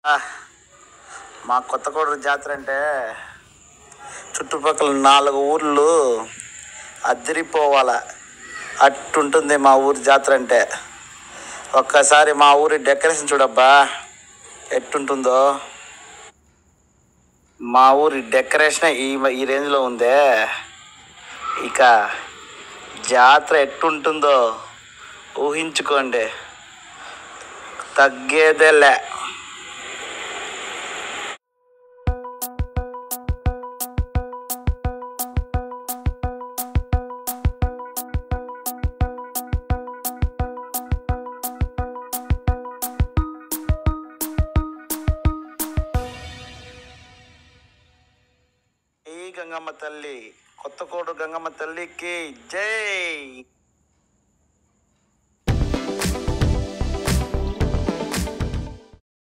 మా కొత్తకోడూరు జాతర అంటే చుట్టుపక్కల 4 ఊర్లు అదిరిపోవాల అట్టుంటుంది మా ఊరి జాతర అంటే. ఒక్కసారి మా ఊరి డెకరేషన్ చూడబ్బా ఎట్టుంటుందో. మా ఊరి డెకరేషన్ ఈ రేంజ్లో ఉందే, ఇక జాతర ఎట్టుంటుందో ఊహించుకోండి, తగ్గేదేలే. ఈ గంగమ్మ తల్లి, కొత్తకోడు గంగమ్మ తల్లికి జై.